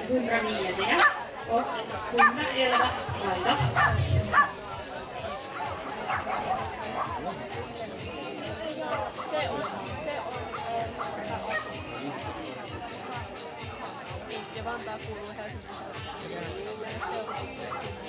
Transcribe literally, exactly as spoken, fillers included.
hundranio och hundraelva valda. Se on, se on, niin, ja Vantaa kuuluu Helsingin seutuun.